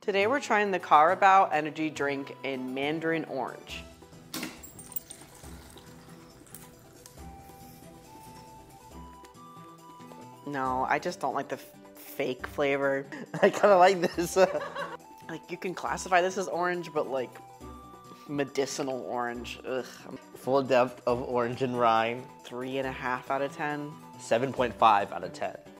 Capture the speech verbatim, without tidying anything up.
Today we're trying the Carabao energy drink in Mandrin orange. No, I just don't like the fake flavor. I kind of like this. Like, you can classify this as orange, but like medicinal orange. Ugh. Full depth of orange and rind. Three and a half out of ten. seven point five out of ten.